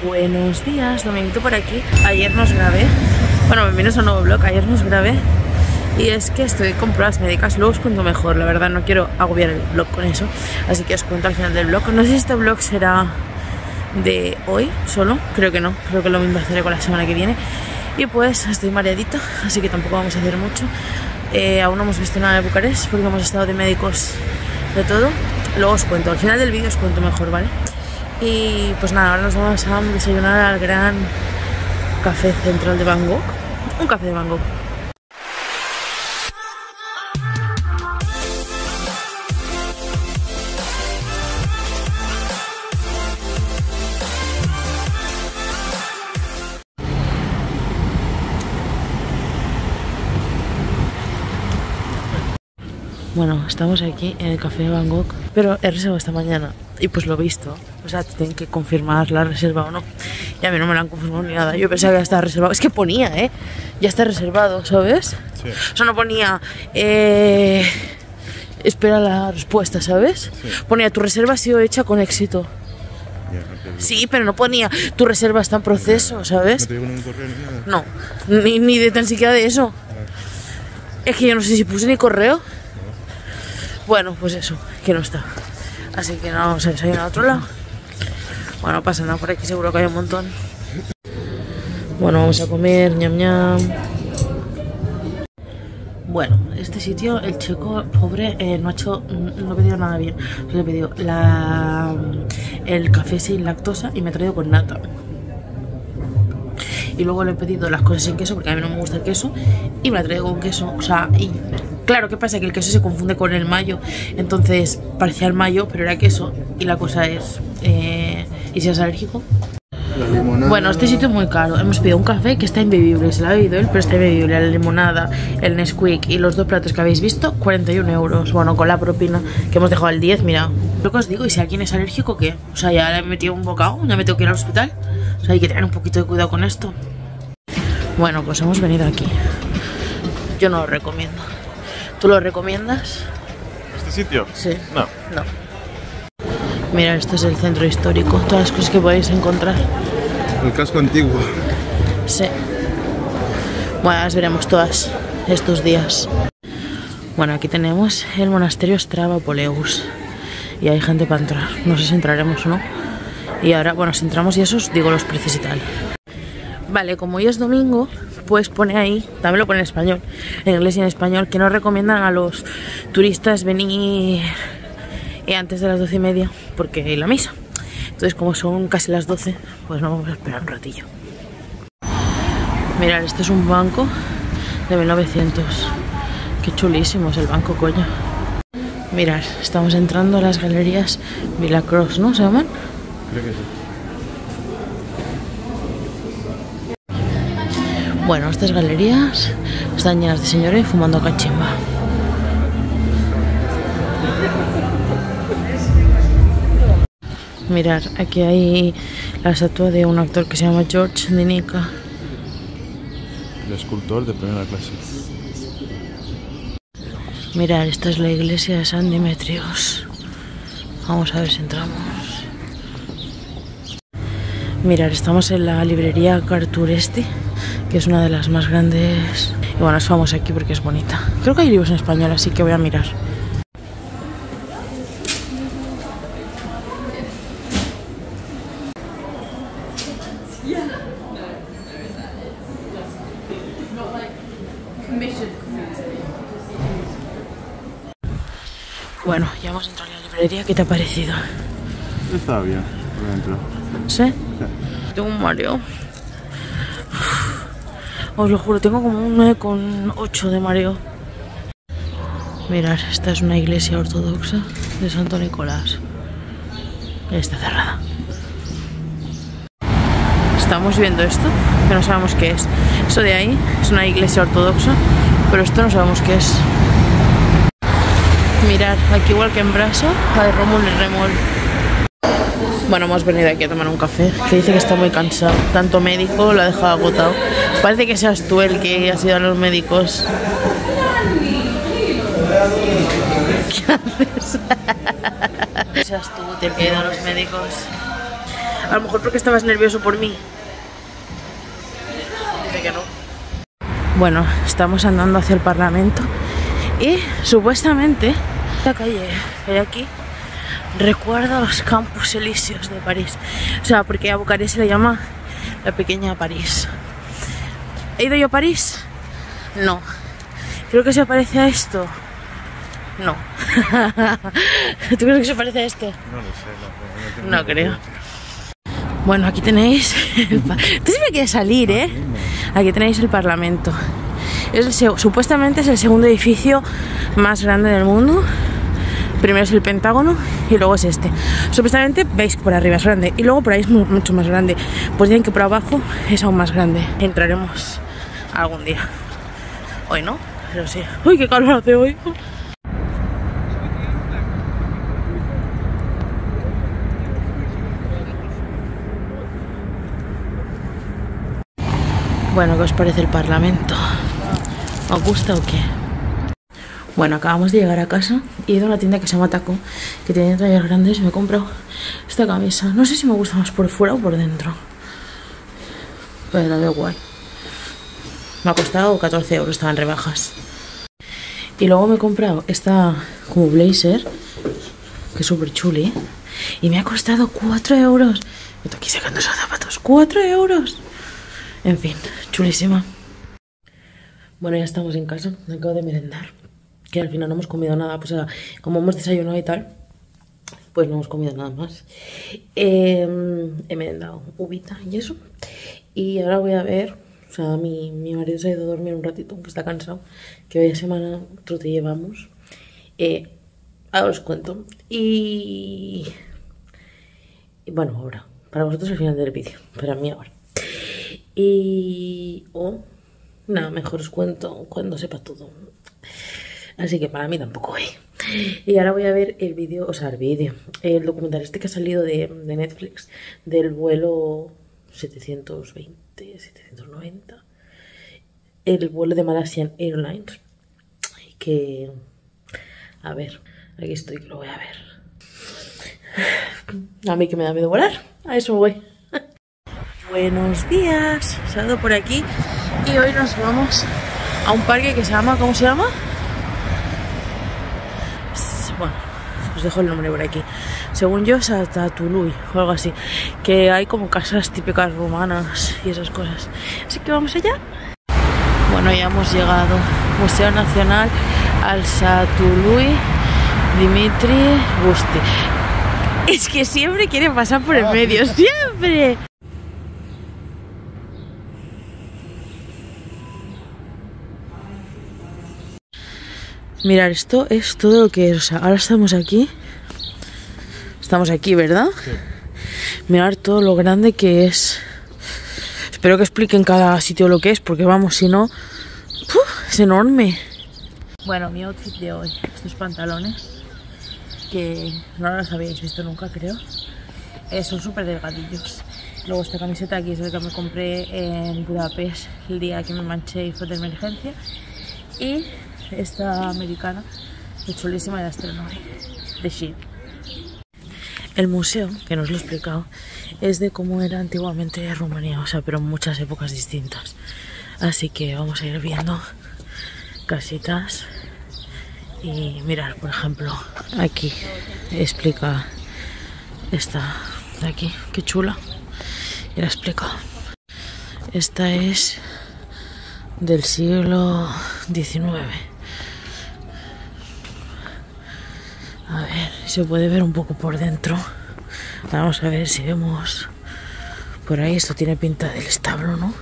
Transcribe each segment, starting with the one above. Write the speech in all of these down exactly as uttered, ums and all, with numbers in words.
Buenos días, Domingo por aquí. Ayer nos grabé, bueno, bienvenidos a un nuevo vlog. Ayer nos grabé y es que estoy con pruebas médicas. Luego os cuento mejor, la verdad no quiero agobiar el vlog con eso, así que os cuento al final del vlog. No sé si este vlog será de hoy solo, creo que no, creo que lo mismo haré con la semana que viene. Y pues estoy mareadita, así que tampoco vamos a hacer mucho. eh, Aún no hemos visto nada de Bucarest porque hemos estado de médicos, de todo. Luego os cuento, al final del vídeo os cuento mejor, ¿vale? Y pues nada, ahora nos vamos a desayunar al gran café central de Bangkok. Un café de Bangkok. Bueno, estamos aquí en el café de Bangkok, pero he reservado esta mañana y pues lo he visto. O sea, tienen que confirmar la reserva o no. Y a mí no me la han confirmado ni nada. Yo pensaba que ya estaba reservado. Es que ponía, ¿eh? Ya está reservado, ¿sabes? Sí. O sea, no ponía... Eh, espera la respuesta, ¿sabes? Sí. Ponía, tu reserva ha sido hecha con éxito. Sí, pero no ponía, tu reserva está en proceso, ¿sabes? ¿No te llegó ningún correo ni nada? No, ni, ni de tan siquiera de eso. Es que yo no sé si puse ni correo. Bueno, pues eso, que no está. Así que no vamos a desayunar a otro lado. Bueno, no pasa nada, por aquí seguro que hay un montón. Bueno, vamos a comer, ñam ñam. Bueno, este sitio, el chico pobre eh, no ha hecho, no ha pedido nada bien. Le he pedido la, el café sin lactosa y me ha traído con nata. Y luego le he pedido las cosas sin queso porque a mí no me gusta el queso y me la traigo con queso. O sea, y claro, ¿qué pasa? Que el queso se confunde con el mayo. Entonces parecía el mayo, pero era queso. Y la cosa es, eh, ¿y si es alérgico? Bueno, este sitio es muy caro. Hemos pedido un café que está imbebible. Se lo ha bebido él, pero está imbebible. La limonada, el Nesquik y los dos platos que habéis visto, cuarenta y un euros. Bueno, con la propina que hemos dejado al diez, mira. Lo que os digo, ¿y si alguien es alérgico, qué? O sea, ya le he metido un bocado, ya me tengo que ir al hospital. O sea, hay que tener un poquito de cuidado con esto. Bueno, pues hemos venido aquí. Yo no lo recomiendo. ¿Tú lo recomiendas? ¿Este sitio? Sí. No. No. Mira, este es el centro histórico. Todas las cosas que podéis encontrar. El casco antiguo. Sí. Bueno, las veremos todas estos días. Bueno, aquí tenemos el monasterio Strava-Poleus. Y hay gente para entrar. No sé si entraremos o no. Y ahora, bueno, si entramos y eso os digo los precios y tal. Vale, como hoy es domingo, pues pone ahí, también lo pone en español, en inglés y en español, que no recomiendan a los turistas venir eh, antes de las doce y media, porque hay la misa. Entonces, como son casi las doce, pues no vamos a esperar un ratillo. Mirad, este es un banco de mil novecientos. Qué chulísimo es el banco, coño. Mirad, estamos entrando a las galerías Villacross, ¿no se llaman? Creo que sí. Bueno, estas galerías están llenas de señores fumando cachimba. Mirad, aquí hay la estatua de un actor que se llama George de Nica. El escultor de primera clase. Mirad, esta es la iglesia de San Demetrios. Vamos a ver si entramos. Mirad, estamos en la librería Carturesti, que es una de las más grandes. Y bueno, es famosa aquí porque es bonita. Creo que hay libros en español, así que voy a mirar. Bueno, ya hemos entrado en la librería. ¿Qué te ha parecido? Estaba bien, por dentro. ¿Sí? Sí. Tengo un mareo. Os lo juro, tengo como un nueve coma ocho de mareo. Mirad, esta es una iglesia ortodoxa de Santo Nicolás. Está cerrada. Estamos viendo esto, que no sabemos qué es. Eso de ahí es una iglesia ortodoxa, pero esto no sabemos qué es. Mirad, aquí igual que en Brasa, hay Rómulo y Remol. Bueno, hemos venido aquí a tomar un café, que dice que está muy cansado. Tanto médico lo ha dejado agotado. Parece que seas tú el que has ido a los médicos. ¿Qué haces? Seas tú el que ha ido a los médicos. A lo mejor porque estabas nervioso por mí. Dice que no. Bueno, estamos andando hacia el Parlamento y supuestamente la calle que hay aquí recuerda a los Campos Elíseos de París. O sea, porque a Bucarest se le llama la pequeña París. ¿He ido yo a París? No. Creo que se parece a esto. No. ¿Tú crees que se parece a esto? No lo sé. No, no, no creo. Bueno, aquí tenéis el Tú siempre quieres salir, ¿eh? Aquí tenéis el Parlamento. Es el, supuestamente es el segundo edificio más grande del mundo. Primero es el Pentágono y luego es este. Supuestamente veis que por arriba es grande y luego por ahí es mucho más grande. Pues dicen que por abajo es aún más grande. Entraremos algún día. Hoy no, pero sí. ¡Uy, qué calor hace hoy! Bueno, ¿qué os parece el Parlamento? ¿Os gusta o qué? Bueno, acabamos de llegar a casa y he ido a una tienda que se llama Taco, que tiene tallas grandes, y me he comprado esta camisa. No sé si me gusta más por fuera o por dentro, pero la veo guay. Me ha costado catorce euros, estaban rebajas. Y luego me he comprado esta como blazer, que es súper chuli, ¿eh? Y me ha costado cuatro euros. Me estoy aquí sacando esos zapatos. cuatro euros. En fin, chulísima. Bueno, ya estamos en casa. Me acabo de merendar. Que al final no hemos comido nada. Pues como hemos desayunado y tal, pues no hemos comido nada más. Eh, he merendado uvita y eso. Y ahora voy a ver. O sea, mi, mi marido se ha ido a dormir un ratito, aunque está cansado. Que vaya semana trote llevamos. Eh, ahora os cuento. Y... y bueno, ahora. Para vosotros al final del vídeo. Para mí ahora. Y... o... oh, nada, mejor os cuento cuando sepa todo. Así que para mí tampoco hay. Y ahora voy a ver el vídeo, o sea, el vídeo, el documental este que ha salido de, de Netflix, del vuelo setecientos veinte, setecientos noventa, el vuelo de Malaysian Airlines. Que... a ver, aquí estoy, que lo voy a ver. A mí que me da miedo volar, a eso voy. Buenos días, salgo por aquí y hoy nos vamos a un parque que se llama, ¿cómo se llama? Bueno, os dejo el nombre por aquí. Según yo es Atatului o algo así, que hay como casas típicas rumanas y esas cosas. Así que vamos allá. Bueno, ya hemos llegado. Museo Nacional Alsatului Dimitri Busti. Es que siempre quiere pasar por el medio, siempre. Mirad, esto es todo lo que es. O sea, ahora estamos aquí. Estamos aquí, ¿verdad? Sí. Mirad todo lo grande que es. Espero que expliquen cada sitio lo que es, porque vamos, si no... ¡puf! Es enorme. Bueno, mi outfit de hoy. Estos pantalones, que no los habíais visto nunca, creo. Eh, son súper delgadillos. Luego esta camiseta aquí es la que me compré en Budapest el día que me manché y fue de emergencia. Y... esta americana es chulísima de Astronomy de Shein. El museo, que no os lo he explicado, es de cómo era antiguamente Rumanía, o sea, pero en muchas épocas distintas. Así que vamos a ir viendo casitas. Y mirar, por ejemplo, aquí explica esta de aquí, qué chula. Y la explica. Esta es del siglo diecinueve. A ver, se puede ver un poco por dentro. Vamos a ver si vemos por ahí. Esto tiene pinta del establo, ¿no?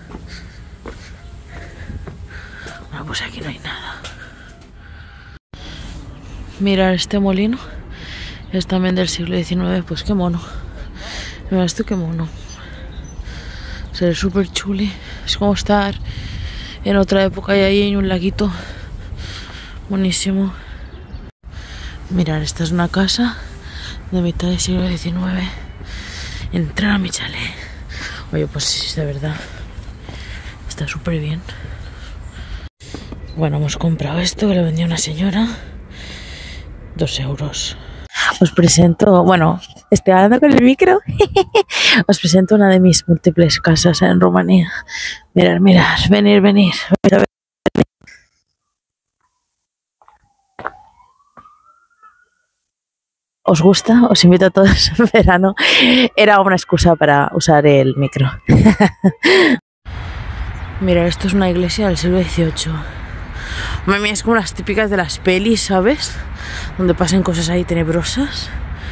Bueno, pues aquí no hay nada. Mirad este molino. Es también del siglo diecinueve. Pues qué mono. Mira esto, qué mono. Se ve súper chuli. Es como estar en otra época y ahí hay un laguito. Buenísimo. Mirad, esta es una casa de mitad del siglo diecinueve. Entrar a mi chalet. Oye, pues sí, de verdad. Está súper bien. Bueno, hemos comprado esto que le vendió una señora. Dos euros. Os presento, bueno, Estoy hablando con el micro. Os presento una de mis múltiples casas en Rumanía. Mirar, mirar, venir, venir. venir. ¿Os gusta? Os invito a todos en verano. Era una excusa para usar el micro. Mira, esto es una iglesia del siglo dieciocho. Madre mía, es como las típicas de las pelis, ¿sabes? Donde pasan cosas ahí tenebrosas.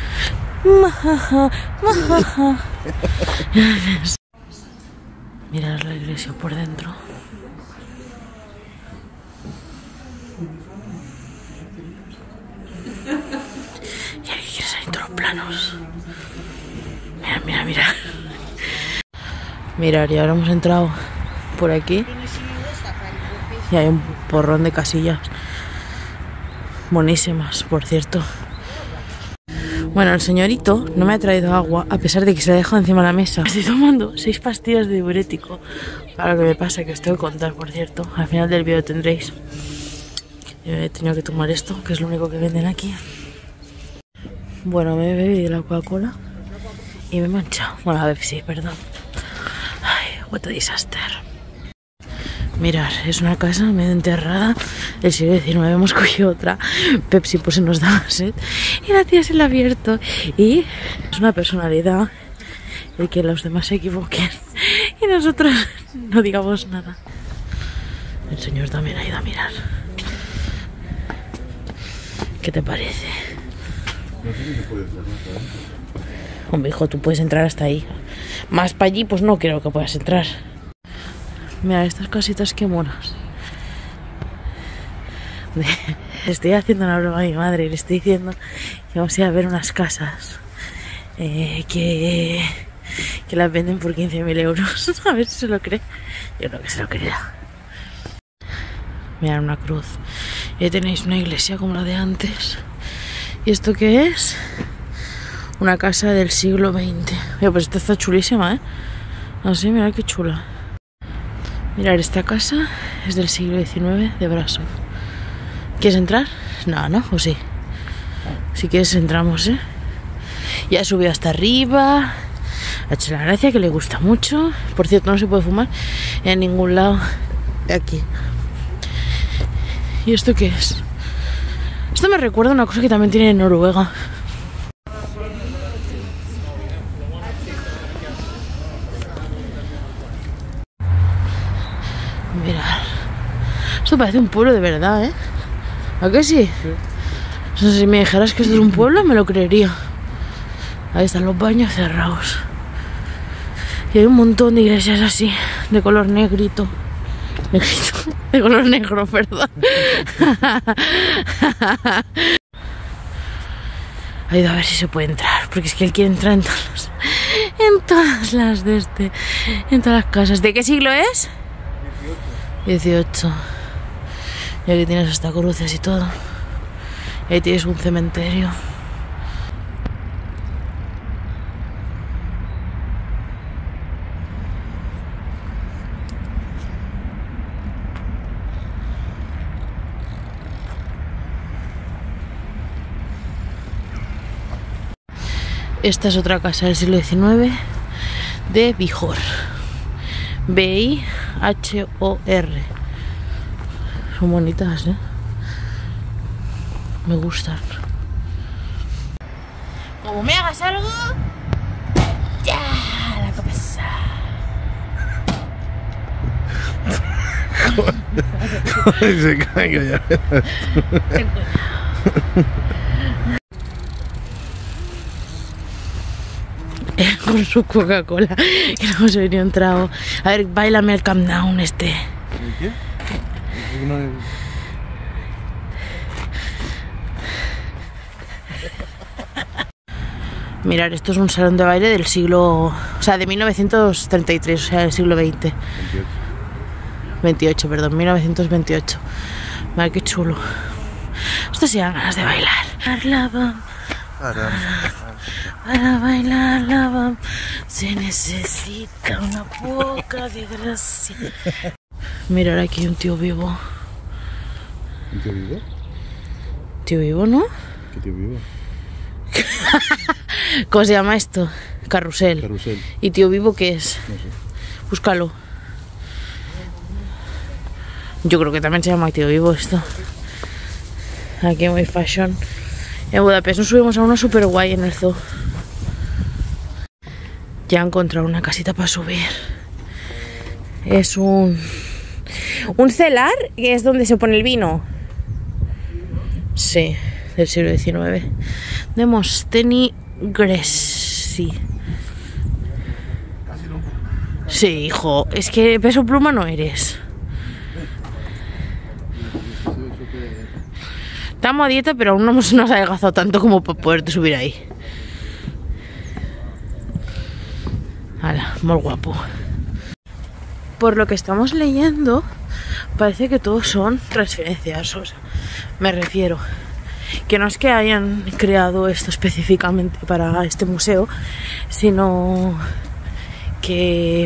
Mirad la iglesia por dentro. Y aquí quieres salir todos los planos. Mira, mira, mira. Mirad, y ahora hemos entrado por aquí. Y hay un porrón de casillas. Buenísimas, por cierto. Bueno, el señorito no me ha traído agua, a pesar de que se la ha dejado encima de la mesa. Estoy tomando seis pastillas de diurético. Para lo que me pasa, que os tengo que contar, por cierto. Al final del vídeo tendréis. Yo he tenido que tomar esto, que es lo único que venden aquí. Bueno, me he bebido la Coca-Cola y me he manchado. Bueno, a ver, sí, perdón. Ay, what a disaster. Mirad, es una casa medio enterrada del siglo diecinueve. Hemos cogido otra Pepsi, pues se nos daba sed. Y la tía se la ha abierto. Y es una personalidad el que los demás se equivoquen y nosotros no digamos nada. El señor también ha ido a mirar. ¿Qué te parece? No sé si se puede entrar, ¿sabes? Hombre, hijo, tú puedes entrar hasta ahí. Más para allí, pues no creo que puedas entrar. Mira, estas casitas qué monas. Le estoy haciendo una broma a mi madre y le estoy diciendo que vamos a ir a ver unas casas eh, que, que las venden por quince mil euros. A ver si se lo cree. Yo creo que se lo creerá. Mirad, una cruz. Y ahí tenéis una iglesia como la de antes. ¿Y esto qué es? Una casa del siglo veinte. Oye, pues esta está chulísima, ¿eh? Así, mirad qué chula. Mirad, esta casa es del siglo diecinueve de Brasov. ¿Quieres entrar? No, ¿no? ¿O sí? Si quieres entramos, ¿eh? Ya ha subido hasta arriba. Ha hecho la gracia, que le gusta mucho. Por cierto, no se puede fumar en ningún lado de aquí. ¿Y esto qué es? Esto me recuerda a una cosa que también tiene en Noruega. Mirad. Esto parece un pueblo de verdad, ¿eh? ¿A qué sí? Sí. O sea, si me dijeras que esto es un pueblo, me lo creería. Ahí están los baños cerrados. Y hay un montón de iglesias así, de color negrito. Negrito. De color negro, perdón. Ha ido a ver si se puede entrar, porque es que él quiere entrar en todas las, en todas las de este, en todas las casas. ¿De qué siglo es? dieciocho. Y aquí tienes hasta cruces y todo. Y ahí tienes un cementerio. Esta es otra casa del siglo diecinueve de Bihor. B I H O R. Son bonitas, ¿eh? Me gustan. Como me hagas algo, ya la cabeza. Se caiga ya. Con su Coca-Cola, que no hemos venido un trago. A ver, bailame el Calm Down este. ¿Qué? No... Mirad, esto es un salón de baile del siglo... O sea, de mil novecientos treinta y tres, o sea, del siglo veinte. veintiocho. veintiocho, perdón, mil novecientos veintiocho. Mira, qué chulo. Esto sí dan ganas de bailar. La bam, para, para bailar la bam se necesita una poca de gracia. Mirad, aquí hay un tío vivo. ¿Un tío vivo? Tío vivo, ¿no? ¿Qué tío vivo? ¿Cómo se llama esto? Carrusel. Carrusel. ¿Y Tío Vivo qué es? No sé. Búscalo. Yo creo que también se llama Tío Vivo esto. Aquí en Way Fashion. En Budapest nos subimos a uno súper guay en el zoo. Ya he encontrado una casita para subir. Es un... Un celar, que es donde se pone el vino. Sí, del siglo diecinueve. De Mosteni Gresi. Sí, hijo, es que peso pluma no eres. Estamos a dieta, pero aún no nos ha adelgazado tanto como para poderte subir ahí. Hala, muy guapo. Por lo que estamos leyendo, parece que todos son transferencias. O sea, me refiero que no es que hayan creado esto específicamente para este museo, sino que,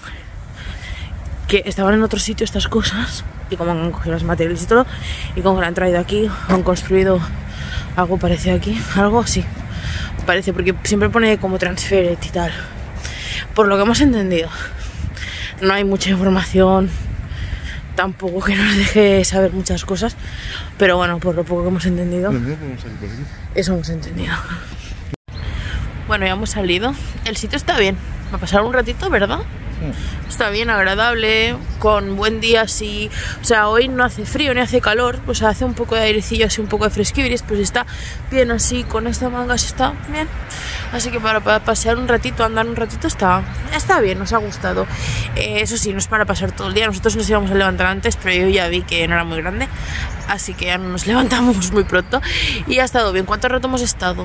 que estaban en otro sitio estas cosas. Y como han cogido los materiales y todo, y como lo han traído aquí, han construido algo parecido aquí, algo así. Parece, porque siempre pone como transferet y tal. Por lo que hemos entendido, no hay mucha información, tampoco que nos deje saber muchas cosas, pero bueno, por lo poco que hemos entendido, eso hemos entendido. Bueno, ya hemos salido. El sitio está bien, va a pasar un ratito, ¿verdad? Está bien, agradable, con buen día así. O sea, hoy no hace frío ni hace calor, o sea, hace un poco de airecillo, así un poco de fresquiviris, pues está bien así, con esta manga está bien. Así que para, para pasear un ratito, andar un ratito, está, está bien, nos ha gustado. Eh, eso sí, no es para pasar todo el día, nosotros nos íbamos a levantar antes, pero yo ya vi que no era muy grande, así que ya no nos levantamos muy pronto. Y ha estado bien. ¿Cuánto rato hemos estado?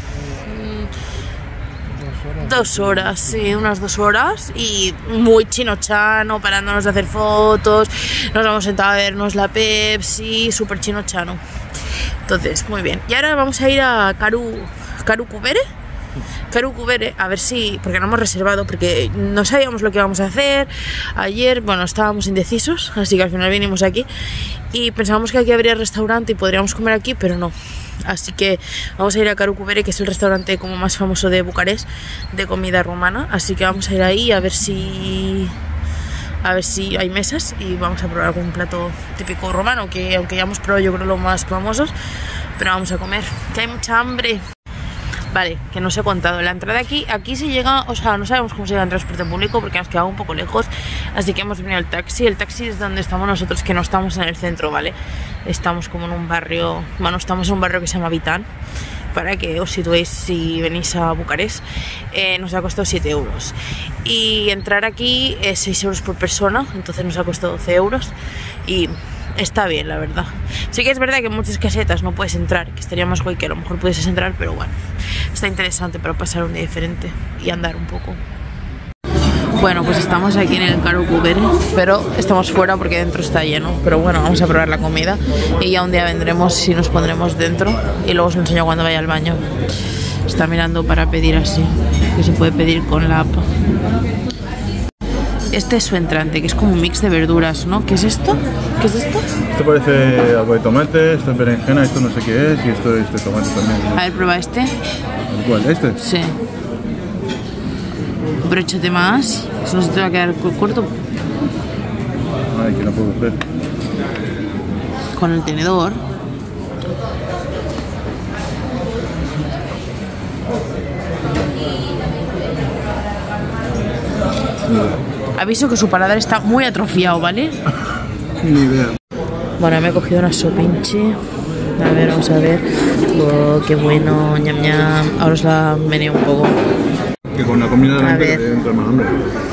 Dos horas, sí, unas dos horas. Y muy chino-chano, parándonos de hacer fotos. Nos hemos sentado a vernos la Pepsi, súper chino-chano. Entonces, muy bien. Y ahora vamos a ir a Karu, Karu Kubere. Karu Kubere, a ver si, porque no hemos reservado, porque no sabíamos lo que íbamos a hacer ayer. Bueno, estábamos indecisos, así que al final vinimos aquí y pensábamos que aquí habría restaurante y podríamos comer aquí, pero no. Así que vamos a ir a Karu Kubere, que es el restaurante como más famoso de Bucarest de comida rumana. Así que vamos a ir ahí a ver si a ver si hay mesas y vamos a probar algún plato típico romano, que aunque ya hemos probado yo creo los más famosos, pero vamos a comer, que hay mucha hambre. Vale, que no os he contado, la entrada aquí, aquí se llega, o sea, no sabemos cómo se llega en transporte público porque nos queda un poco lejos, así que hemos venido al taxi. El taxi es donde estamos nosotros, que no estamos en el centro, ¿vale? Estamos como en un barrio, bueno, estamos en un barrio que se llama Vitán, para que os situéis si venís a Bucarest. Eh, nos ha costado siete euros y entrar aquí es seis euros por persona, entonces nos ha costado doce euros y está bien, la verdad. Sí que es verdad que en muchas casetas no puedes entrar, que estaría más guay que a lo mejor pudieses entrar, pero bueno, está interesante para pasar un día diferente y andar un poco. Bueno, pues estamos aquí en el Karu Kubere, pero estamos fuera porque dentro está lleno. Pero bueno, vamos a probar la comida y ya un día vendremos si nos pondremos dentro y luego os lo enseño cuando vaya al baño. Está mirando para pedir así, que se puede pedir con la app. Este es su entrante, que es como un mix de verduras, ¿no? ¿Qué es esto? ¿Qué es esto? Esto parece algo de tomate, esto es berenjena, esto no sé qué es, y esto es de tomate también. A ver, prueba este. ¿Cuál? ¿Este? Sí. Bróchate más, eso no se te va a quedar corto. Ay, que no puedo ver. Con el tenedor. Aviso que su paladar está muy atrofiado, ¿vale? Ni idea. Bueno, me he cogido una sopinchi. A ver, vamos a ver. Oh, qué bueno, ñam ñam. Ahora os la meneo un poco. Que con la comida delante entra más hambre.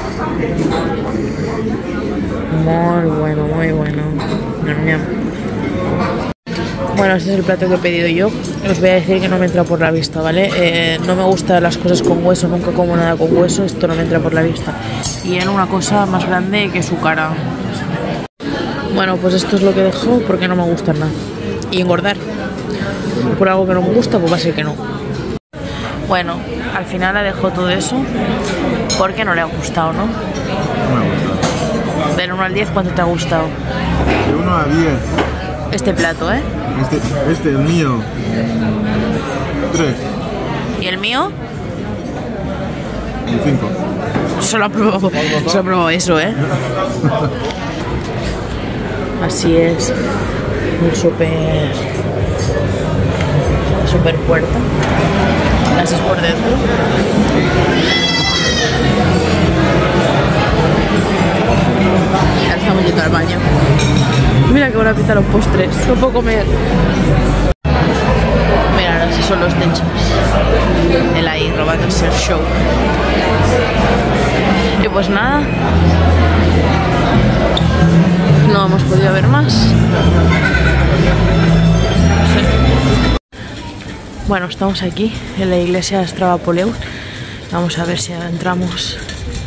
Muy bueno, muy bueno. Ñam ñam. Bueno, este es el plato que he pedido yo. Os voy a decir que no me entra por la vista, ¿vale? Eh, no me gustan las cosas con hueso, nunca como nada con hueso. Esto no me entra por la vista. Y era una cosa más grande que su cara. Bueno, pues esto es lo que dejo porque no me gusta nada. Y engordar por algo que no me gusta, pues va a ser que no. Bueno, al final la dejó todo eso porque no le ha gustado, ¿no? No me gusta. Del uno al diez, ¿cuánto te ha gustado? De uno a diez. Este plato, ¿eh? Este, este, el mío. tres. ¿Y el mío? Un cinco. Solo apruebo, solo apruebo eso, ¿eh? Así es. Un super... super puerta. Las es por dentro. Ya estamos yendo al baño. Mira qué buena pinta los postres. No puedo comer. Mira, ahora sí son los techos. Él ahí robándose el show. Y pues nada. No hemos podido ver más. Sí. Bueno, estamos aquí en la iglesia de Stravapoleus. Vamos a ver si entramos.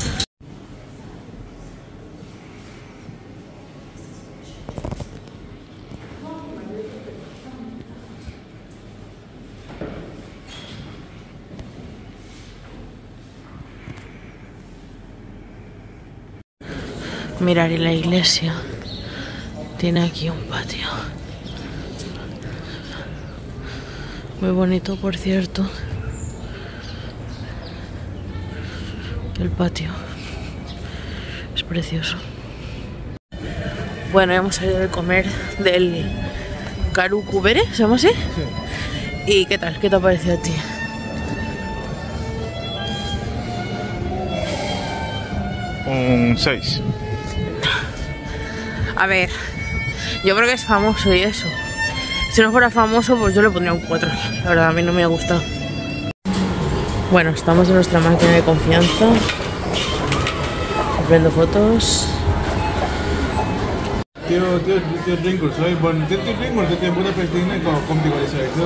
Mirar, y la iglesia tiene aquí un patio. Muy bonito, por cierto. El patio es precioso. Bueno, hemos salido de comer del Karu Kubere, ¿se llama así? Sí. ¿Y qué tal? ¿Qué te ha parecido a ti? Un seis. A ver, yo creo que es famoso y eso. Si no fuera famoso, pues yo le pondría un cuatro. La verdad, a mí no me ha gustado. Bueno, estamos en nuestra máquina de confianza. Prendo fotos. Tío, tío, tío, Drinkers, soy bon. Tío, tío, Drinkers, tío, Budapest, com digo,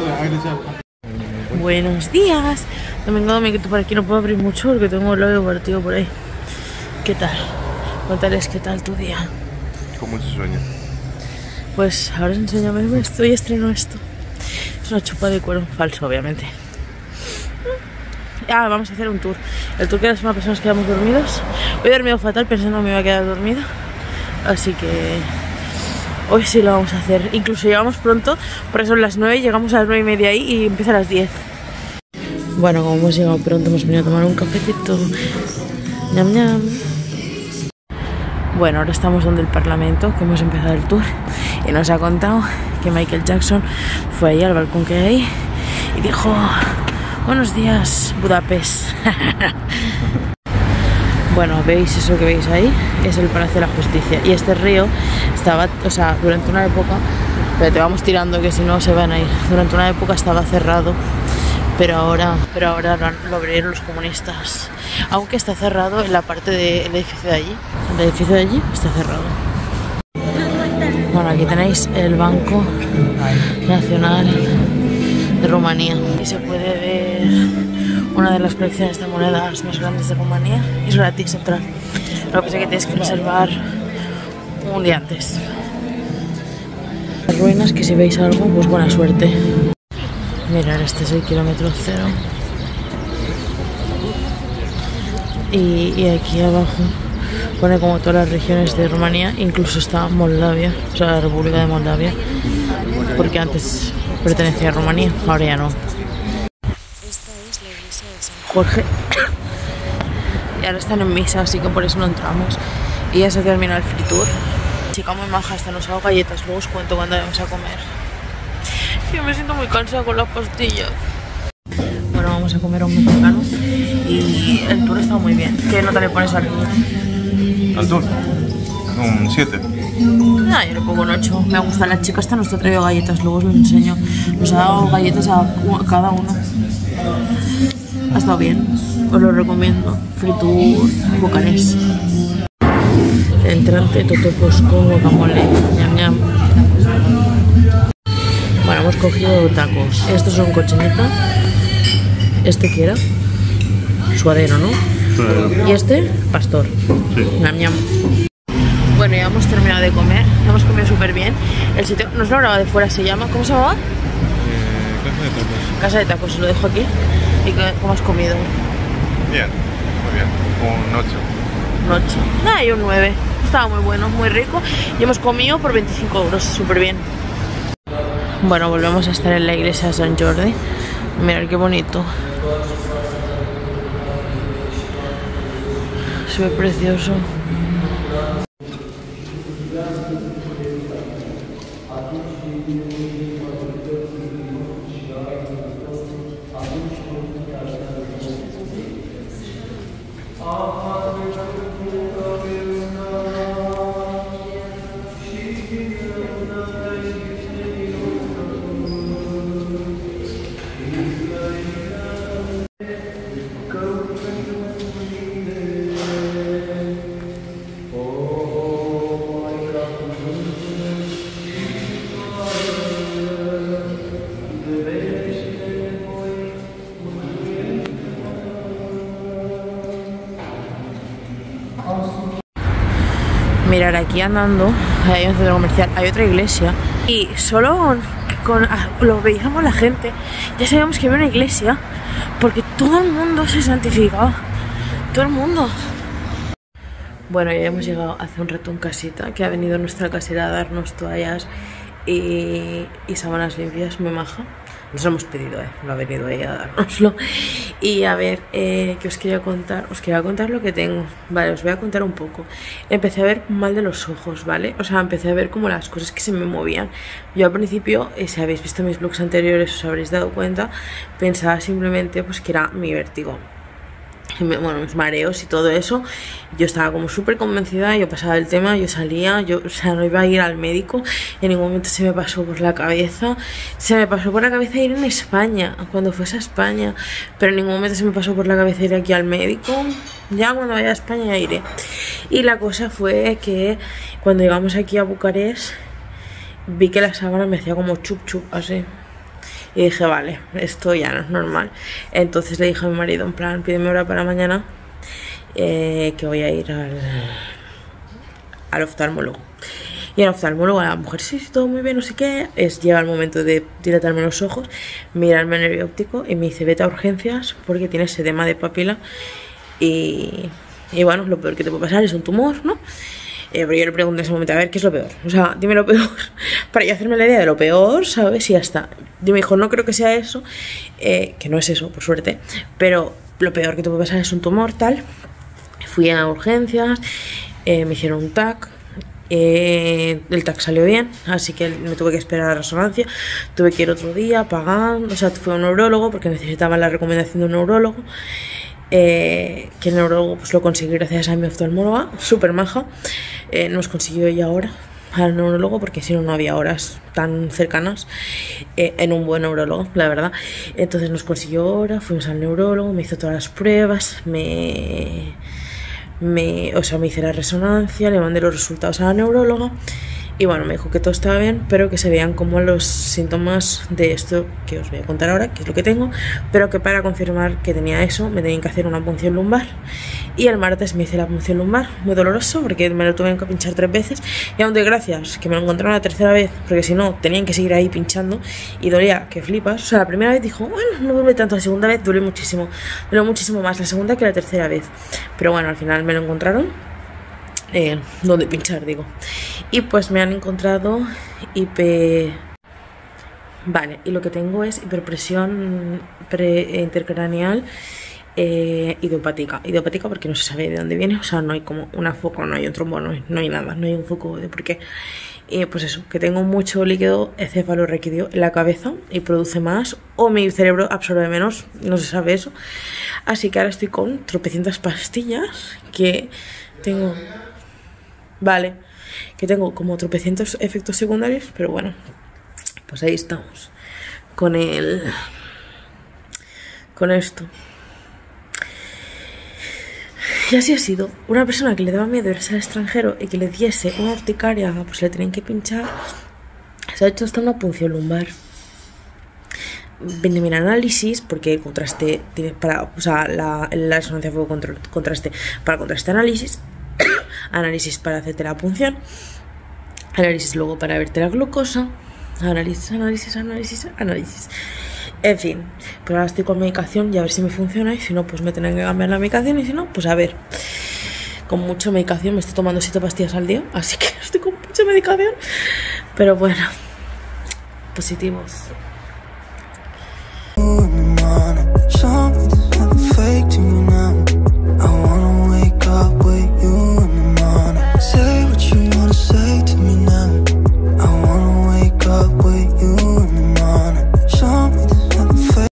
buenos días. Domingo, domingo, por aquí no puedo abrir mucho porque tengo el labio partido por ahí. ¿Qué tal? Cuéntales qué tal tu día. Con mucho sueño. Pues ahora enséñame esto y estreno esto. Es una chupa de cuero, falso obviamente. Ah, vamos a hacer un tour. El tour que la semana pasada nos quedamos dormidos. Hoy he dormido fatal pensando que me iba a quedar dormida. Así que hoy sí lo vamos a hacer. Incluso llegamos pronto, por eso son las nueve, llegamos a las nueve y media ahí y empieza a las diez. Bueno, como hemos llegado pronto, hemos venido a tomar un cafetito. Ñam ñam. Bueno, ahora estamos donde el Parlamento, que hemos empezado el tour, y nos ha contado que Michael Jackson fue ahí al balcón que hay ahí y dijo: buenos días, Budapest. Bueno, veis eso que veis ahí, es el Palacio de la Justicia, y este río estaba, o sea, durante una época, pero te vamos tirando que si no se van a ir, durante una época estaba cerrado, pero ahora, pero ahora lo, lo abrieron los comunistas, aunque está cerrado en la parte del edificio de allí, el edificio de allí está cerrado. Bueno, aquí tenéis el Banco Nacional de Rumanía y se puede ver una de las colecciones de monedas más grandes de Rumanía. Es gratis entrar, lo que pasa es que tienes que reservar un día antes. Las ruinas, que si veis algo, pues buena suerte. Mirad, este es el kilómetro cero. Y, y aquí abajo pone como todas las regiones de Rumanía, incluso está Moldavia, o sea, la República de Moldavia, porque antes pertenecía a Rumanía, ahora ya no. Esta es la iglesia de San Jorge. Y ahora están en misa, así que por eso no entramos. Y ya se termina el free tour. Chica muy maja, hasta nos hago galletas, luego os cuento cuando vamos a comer. Yo me siento muy cansada con las pastillas. Bueno, vamos a comer a un mexicano y el tour está muy bien. ¿Qué nota le pones al tour? ¿Al tour? Un siete. Ah, yo le pongo un ocho. Me gusta. La chica esta nos ha traído galletas, luego os lo enseño. Nos ha dado galletas a cada uno. Ha estado bien, os lo recomiendo. Free tour, bucanés. Entrante, totopos con guacamole. Ñam ñam. Bueno, hemos cogido tacos. Estos son cochinita. Este que era suadero, ¿no? Sí. Y este, pastor. Sí. Ñam ñam. Bueno, ya hemos terminado de comer. Hemos comido súper bien. El sitio, nos lo grababa de fuera, se llama. ¿Cómo se llamaba? Eh, casa de tacos. Casa de tacos, lo dejo aquí. ¿Y cómo has comido? Bien, muy bien. Un ocho. Un ocho. Nada, y un nueve. Estaba muy bueno, muy rico. Y hemos comido por veinticinco euros, súper bien. Bueno, volvemos a estar en la iglesia de San Jordi. Mirad qué bonito. Se ve precioso. Mirar, aquí andando hay un centro comercial, hay otra iglesia y solo con lo veíamos la gente ya sabíamos que había una iglesia porque todo el mundo se santificaba, todo el mundo. Bueno, ya hemos llegado hace un rato en casita, que ha venido nuestra casera a darnos toallas y, y sábanas limpias, muy maja. Nos lo hemos pedido, eh, no ha venido ella a dárnoslo. Y a ver, eh, ¿qué os quería contar? Os quería contar lo que tengo. Vale, os voy a contar un poco. Empecé a ver mal de los ojos, ¿vale? O sea, empecé a ver como las cosas que se me movían. Yo al principio, eh, si habéis visto mis vlogs anteriores, os habréis dado cuenta, pensaba simplemente pues que era mi vértigo. Bueno, mis mareos y todo eso. Yo estaba como súper convencida, yo pasaba el tema, yo salía, yo, o sea, no iba a ir al médico. En ningún momento se me pasó por la cabeza. Se me pasó por la cabeza ir en España, cuando fuese a España, pero en ningún momento se me pasó por la cabeza ir aquí al médico. Ya cuando vaya a España ya iré. Y la cosa fue que cuando llegamos aquí a Bucarest, vi que la sábana me hacía como chup chup, así. Y dije, vale, esto ya no es normal. Entonces le dije a mi marido, en plan, pídeme hora para mañana, eh, que voy a ir al, al oftalmólogo. Y el oftalmólogo, a la mujer, sí, todo muy bien, no sé qué. Es, llega el momento de dilatarme los ojos, mirarme el nervio óptico y me dice, vete a urgencias porque tienes edema de papila. Y, y bueno, lo peor que te puede pasar es un tumor, ¿no? Eh, pero yo le pregunté en ese momento, a ver, ¿qué es lo peor? O sea, dime lo peor, para yo hacerme la idea de lo peor, ¿sabes? Y ya está. Y me dijo, no creo que sea eso, eh, que no es eso, por suerte, pero lo peor que te puede pasar es un tumor, tal. Fui a urgencias, eh, me hicieron un T A C, eh, el T A C salió bien, así que me tuve que esperar a la resonancia, tuve que ir otro día, pagando, o sea, fui a un neurólogo porque necesitaba la recomendación de un neurólogo. Eh, que el neurólogo pues lo conseguí gracias a mi oftalmóloga, súper maja. Eh, nos consiguió ella ahora al neurólogo porque si no no había horas tan cercanas eh, en un buen neurólogo, la verdad. Entonces nos consiguió hora, fuimos al neurólogo, me hizo todas las pruebas, me, me, o sea, me hice la resonancia, le mandé los resultados a la neuróloga. Y bueno, me dijo que todo estaba bien, pero que se veían como los síntomas de esto que os voy a contar ahora, que es lo que tengo, pero que para confirmar que tenía eso me tenían que hacer una punción lumbar. Y el martes me hice la punción lumbar, muy doloroso porque me lo tuvieron que pinchar tres veces. Y aún doy gracias que me lo encontraron la tercera vez, porque si no tenían que seguir ahí pinchando y dolía que flipas. O sea, la primera vez dijo, bueno, no duele tanto, la segunda vez duele muchísimo, duele muchísimo más la segunda que la tercera vez. Pero bueno, al final me lo encontraron. Eh, donde pinchar, digo. Y pues me han encontrado hiper... Vale, y lo que tengo es hiperpresión pre intercraneal eh, idiopática. Idiopática porque no se sabe de dónde viene. O sea, no hay como una foco, no hay un trombo, no hay, no hay nada, no hay un foco de por qué. Eh, pues eso, que tengo mucho líquido encefalorraquídeo en la cabeza y produce más, o mi cerebro absorbe menos, no se sabe eso. Así que ahora estoy con tropecientas pastillas que tengo... Vale, que tengo como tropecientos efectos secundarios, pero bueno, pues ahí estamos con el... con esto. Y así ha sido. Una persona que le daba miedo irse al extranjero y que le diese una urticaria, pues le tenían que pinchar, se ha hecho hasta una punción lumbar. Vine a mirar análisis porque el contraste tiene para, o sea, la, la resonancia fue contra, contraste para contraste análisis. Análisis para hacerte la punción, análisis luego para verte la glucosa, análisis, análisis, análisis, análisis. En fin, pero ahora estoy con medicación y a ver si me funciona, y si no, pues me tendrán que cambiar la medicación, y si no, pues a ver. Con mucha medicación, me estoy tomando siete pastillas al día, así que estoy con mucha medicación. Pero bueno, positivos.